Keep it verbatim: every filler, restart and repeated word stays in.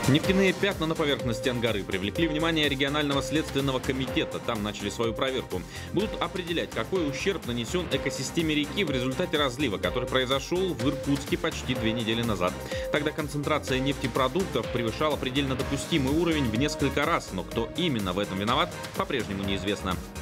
Нефтяные пятна на поверхности Ангары привлекли внимание регионального следственного комитета. Там начали свою проверку. Будут определять, какой ущерб нанесен экосистеме реки в результате разлива, который произошел в Иркутске почти две недели назад. Тогда концентрация нефтепродуктов превышала предельно допустимый уровень в несколько раз, но кто именно в этом виноват, по-прежнему неизвестно.